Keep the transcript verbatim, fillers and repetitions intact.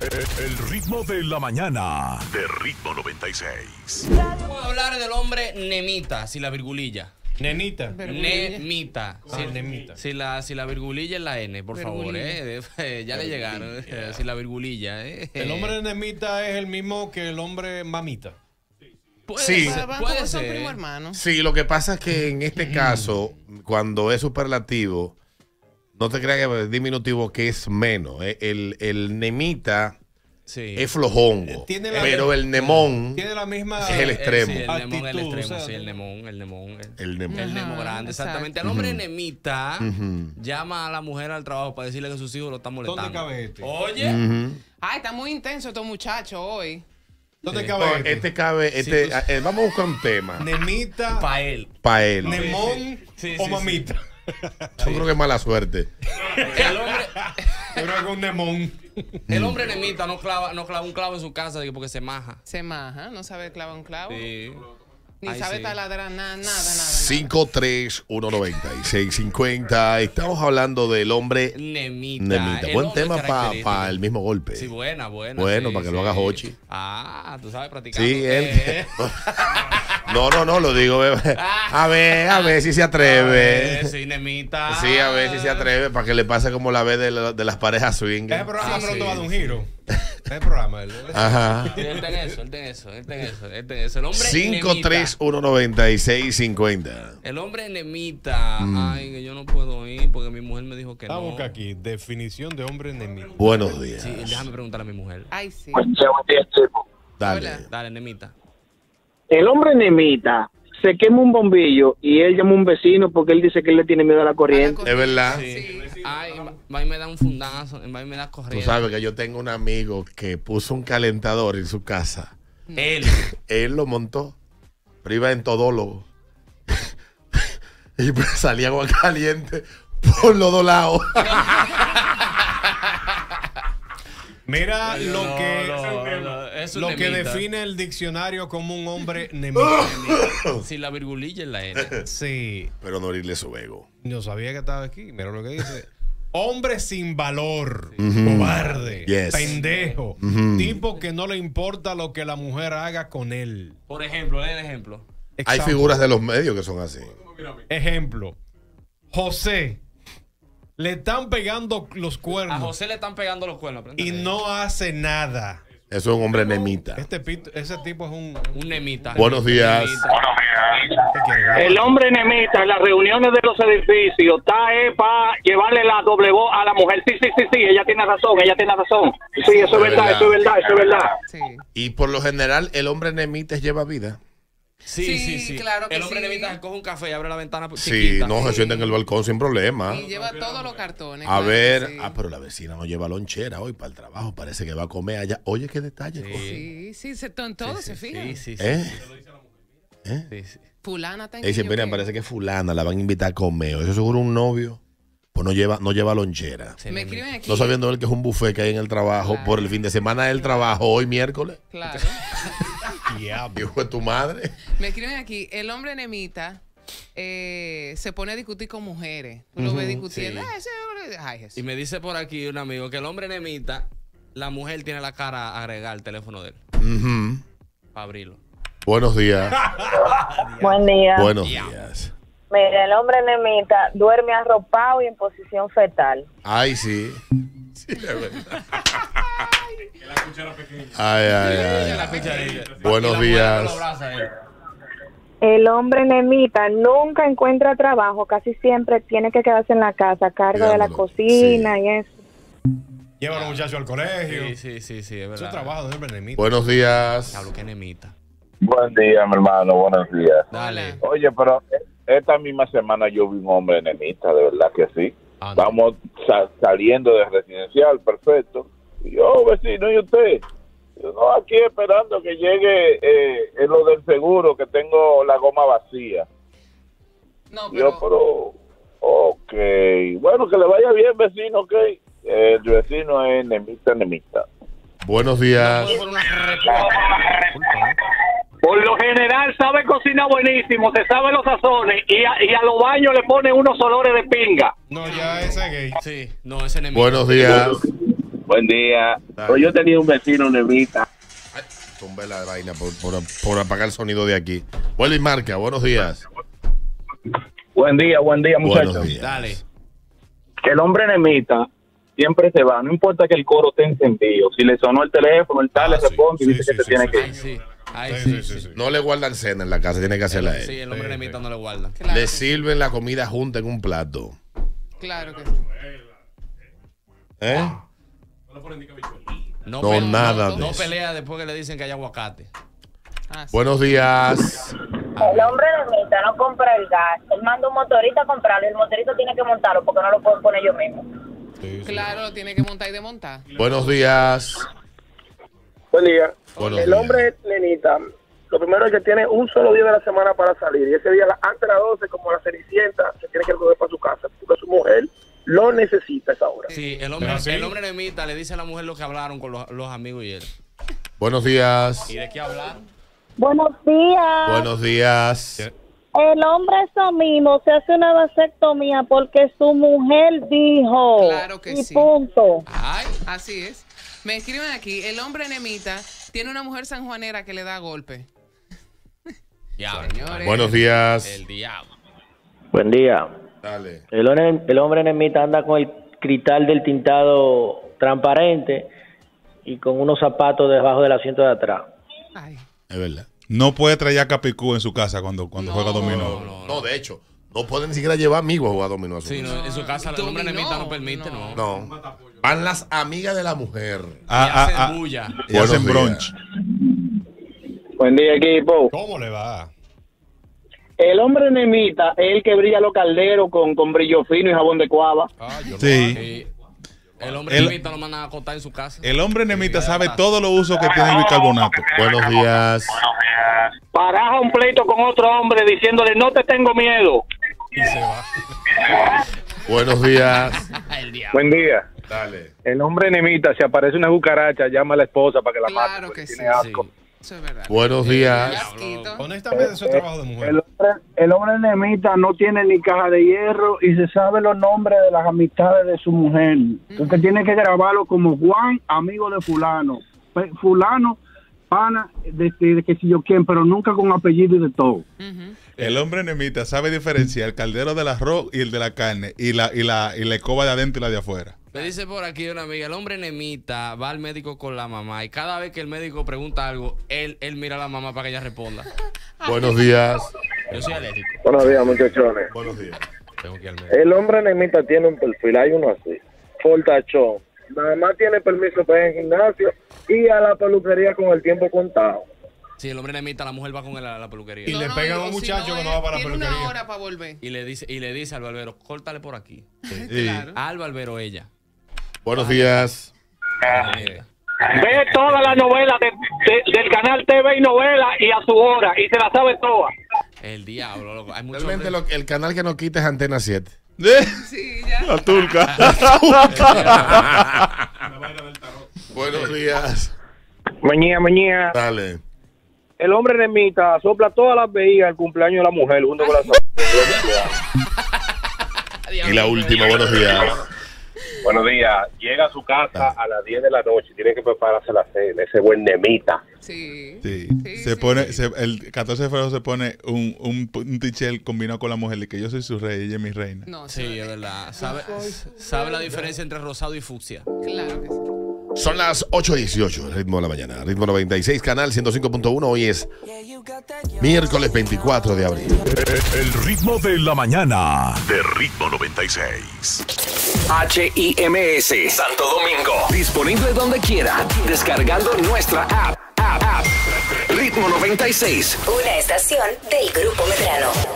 El ritmo de la mañana de Ritmo noventa y seis. Vamos a hablar del hombre nemita, si la virgulilla. Nenita. Nemita. Ah, Si, nemita. si la, si la virgulilla es la N, por favor, eh. Ya le llegaron. eh, Si la virgulilla, eh. El hombre nemita es el mismo que el hombre mamita. Puede Sí. ser, Van puede como son ser. primo hermano. Sí, lo que pasa es que en este caso, cuando es superlativo, no te creas que es diminutivo que es menos. eh. El, el nemita Sí. es flojongo, Tiene la- pero el nemón Tiene la misma. es el Eh, extremo. Sí, el nemón, el Actitud, extremo, o sea, sí, el nemón, el nemón. El, El nemón. el nemo Ajá, grande, exacto. exactamente. El hombre nemita Ujú. llama a la mujer al trabajo para decirle que sus hijos lo están molestando. ¿Dónde cabe este? Oye. Ujú. Ay, está muy intenso estos muchachos hoy. ¿Dónde Sí. cabe No, este? este cabe, este, Sí, pues. eh, vamos a buscar un tema Nemita, Para él. para él. nemón Sí, sí, o sí. mamita. Yo creo que es mala suerte. El hombre, Yo creo que un nemón. el hombre nemita no clava, no clava un clavo en su casa de que porque se maja. Se maja, no sabe clavar un clavo. Sí. Ni Ay, sabe sí. taladrar nada, nada, nada. nada. cinco tres uno nueve seis cinco cero. Estamos hablando del hombre Nemita. nemita. El Buen hombre tema para característico. el mismo golpe. Sí, buena, buena. Bueno, sí, para que sí. lo haga Hochi. Ah, tú sabes practicar. Sí, él. Eh, No, no, no, lo digo. bebé. A ver, a ver si se atreve. eh, sí, nemita. Sí, a ver si se atreve para que le pase como la vez de, la- de las parejas swing. Ese programa Ah, pronto sí, va a dar un sí. giro. Ese programa. el- el- Ajá. Sí, él tiene eso, él tiene eso, él tiene eso, él tiene eso. El hombre cinco nemita. tres uno nueve seis cinco cero. El hombre nemita. Mm. Ay, que yo no puedo ir porque mi mujer me dijo que Vamos a no. buscar aquí. Definición de hombre nemita. Buenos días. Sí, déjame preguntarle a mi mujer. Ay, sí. Dale. Hola. Dale, nemita. El hombre nemita se quema un bombillo y él llama a un vecino porque él dice que él le tiene miedo a la corriente. Es verdad. Sí. Ay, va y me da un fundazo, va y me da Tú corriente. sabes que yo tengo un amigo que puso un calentador en su casa. Él. Él lo montó, pero iba en todólogo. Y pues salía agua caliente por los dos lados. Mira lo No, que, no, no, es un lo que nemita. define el diccionario como un hombre nemita. Si la virgulilla es la N. Sí. Pero no herirle su ego. Yo sabía que estaba aquí. Mira lo que dice. Hombre sin valor, cobarde, Yes. pendejo, Ujú. tipo que no le importa lo que la mujer haga con él. Por ejemplo, lee el ejemplo. Hay Example. figuras de los medios que son así. Ejemplo. José. Le están pegando los A cuernos José le están pegando los cuernos. y apréndale. no hace nada. Eso es un hombre nemita. Este pito- ese tipo es un... Un nemita. Buenos días. Nemita. ¿Qué quiere? El hombre nemita en las reuniones de los edificios está para llevarle la doble voz a la mujer. Sí, sí, sí, sí, ella tiene razón, ella tiene razón. Sí, eso es verdad, eso es verdad, eso es verdad. Sí. Y por lo general, el hombre nemita lleva vida. Sí, Sí, sí, sí. claro que El hombre sí. nemita se coge un café y abre la ventana Sí, chiquita. no se sienta en el balcón sin problema. Y lleva todos los cartones. A claro que ver, sí. ah, pero la vecina no lleva lonchera hoy para el trabajo. Parece que va a comer allá. Oye, qué detalle. coño. Sí, sí, se, en todo se fijan. Sí, sí, sí. ¿Eh? sí, sí. Fulana tengo Ella dice, yo mira, que- parece que fulana la van a invitar a comer. Eso seguro un novio. Pues no lleva, no lleva lonchera. Se Me nemita. escriben aquí. No sabiendo él que es un buffet que hay en el trabajo Claro. por el fin de semana del trabajo, hoy miércoles. Claro. Diablo. Hijo de tu madre. Me escriben aquí, el hombre nemita eh, se pone a discutir con mujeres. Tú lo ves discutiendo. sí. "Ah, ese hombre-". Ay, Jesús. Y me dice por aquí un amigo que el hombre nemita, la mujer tiene la cara a agregar el teléfono de él Ujú. para abrirlo. Buenos días. Buen día. Buenos Ya. días. Mira, el hombre nemita duerme arropado y en posición fetal. Ay, sí. Sí, es verdad. Ay, ay, ay, La ay. cucharilla. Buenos Y la mujer días. con los brazos a él. El hombre nemita nunca encuentra trabajo, casi siempre tiene que quedarse en la casa a cargo de la Cuidándolo, cocina sí. y eso. Lleva a los muchachos al colegio. Sí, sí, sí, sí, es Eso verdad. es trabajo de hombre nemita. Buenos días. Diablo, qué nemita. Buen día, mi hermano, buenos días. Dale. Oye, pero esta misma semana yo vi un hombre nemita, de verdad que sí. Anda. Vamos sa- saliendo de residencial, perfecto. Y yo, vecino, ¿y usted? Yo, no, aquí esperando que llegue eh, en lo del seguro, que tengo la goma vacía. No, Yo, pero pero, ok. Bueno, que le vaya bien, vecino, ok. El vecino es nemita, nemita. Buenos días. Puede poner una respuesta. Por lo general sabe cocinar buenísimo, se sabe los sazones y a, y a los baños le pone unos olores de pinga. No, ya ese es gay. Sí, no, ese nemita. Buenos días. Buen día. Dale. Pues yo tenía un vecino, Nevita. Ay, tumbé la vaina por, por, por apagar el sonido de aquí. Vuelve y marca, buenos días. Buen día, buen día, muchachos. Buenos días. Dale. El hombre Nevita siempre se va, no importa que el coro esté encendido. Si le sonó el teléfono, el tal Ah, le sí, responde y sí, dice sí, que se sí, tiene sí. que Ay, ir. sí. Ay, Sí, sí, sí, sí, sí. sí. No le guardan cena en la casa, tiene que hacerla él. Sí, el hombre eremita no le guarda. Claro, Le que sí. sirven la comida junta en un plato. Claro que sí. ¿Eh? No, No, pe- nada no, de no eso. pelea después que le dicen que hay aguacate. Ah, sí. Buenos días. El hombre de mitad no compra el gas. Él manda un motorista a comprarlo y el motorista tiene que montarlo porque no lo pueden poner yo mismo. Sí, sí. Claro, lo tiene que montar y desmontar. Buenos días. Buen día. Buenos El días. hombre Nenita, lo primero es que tiene un solo día de la semana para salir. Y ese día, antes de las doce, como la cenicienta, se tiene que recoger para su casa. Porque su mujer lo necesita a esa hora. Sí, el hombre, ¿Pero así? el hombre eremita le dice a la mujer lo que hablaron con los, los amigos y él. Buenos días. ¿Y de qué hablaron? Buenos días. Buenos días. El hombre eso mismo se hace una vasectomía porque su mujer dijo. Claro que y sí. punto. Ay, Así es. Me escriben aquí, el hombre Nemita tiene una mujer sanjuanera que le da golpe. diablo. Señores. Buenos días. El diablo. Buen día. Dale. El hombre, el hombre Nemita anda con el cristal del tintado transparente y con unos zapatos debajo del asiento de atrás. Ay. Es verdad. No puede traer a Capicú en su casa cuando, cuando No, juega dominó. No, no, No, no. de hecho, no pueden ni siquiera llevar amigos a jugar dominó a su Sí, casa. no, en su casa el hombre Dominó, eremita no permite, no. No. Van las amigas de la mujer. Y Ah, hace ah, ah, bulla. y Buenos hacen días. brunch. Buen día, equipo. ¿Cómo le va? El hombre Nemita es el que brilla los calderos con, con brillo fino y jabón de cuava. Ah, yo Sí. Sí. El hombre El- eremita lo mandan a acostar en su casa. El hombre Nemita sabe todos los usos que tiene el bicarbonato. Buenos días. Baraja un pleito con otro hombre diciéndole no te tengo miedo. Y se va. Buenos días. El diablo. Buen día. Dale. El hombre Nemita, si aparece una cucaracha, llama a la esposa para que la mate. Claro porque que sí. tiene asco. Sí. Eso es verdad. Buenos Y días. asquito. Honestamente, eso es trabajo de mujer. El hombre, el hombre Nemita no tiene ni caja de hierro y se sabe los nombres de las amistades de su mujer. Entonces tiene que grabarlo como Juan, amigo de fulano. Pe- Fulano, pana de, de, de que si yo quién, pero nunca con apellido y de todo. Ujú. El hombre Nemita sabe diferenciar el caldero del arroz y el de la carne y la, y la, y la escoba de adentro y la de afuera. Me dice por aquí una amiga, el hombre Nemita va al médico con la mamá y cada vez que el médico pregunta algo, él, él mira a la mamá para que ella responda. Buenos días. Yo soy alérgico. Buenos días, muchachones. Buenos días. Tengo que ir al médico. El hombre Nemita tiene un perfil, hay uno así. Fortachón. Nada más tiene permiso para ir al gimnasio y a la peluquería con el tiempo contado. Si el hombre Nemita, la mujer va con él a la peluquería. Y le No, pegan a digo, un si muchacho que no es- va para la tiene peluquería. una hora para volver. Y le dice, y le dice al barbero, córtale por aquí. Claro. Al barbero ella. Buenos días. Ve toda la novela de, de- del canal T V y novela y a su hora y se la sabe toda. El diablo, loco. Hay muchos Realmente hombres- lo- el canal que no quita es Antena siete. Sí, ya. La turca. Buenos días. Mañana, mañana. Dale. El hombre Nemita sopla todas las vejigas al cumpleaños de la mujer junto con la Y la última, buenos días. Buenos días. Llega a su casa a las diez de la noche. Tiene que prepararse la cena. Ese buen Nemita. Sí. Sí. Sí, Se sí, pone, sí. se- el catorce de febrero se pone un, un, un tichel combinado con la mujer de que yo soy su rey y ella es mi reina. No, Sí, es verdad. Sabe, sabe la diferencia entre rosado y fucsia. Claro que sí. Son las ocho dieciocho, ritmo de la mañana. Ritmo noventa y seis, canal ciento cinco punto uno. Hoy es miércoles veinticuatro de abril. El ritmo de la mañana de Ritmo noventa y seis. H I M S Santo Domingo. Disponible donde quiera. Descargando nuestra app. App, app. Ritmo noventa y seis. Una estación del Grupo Medrano.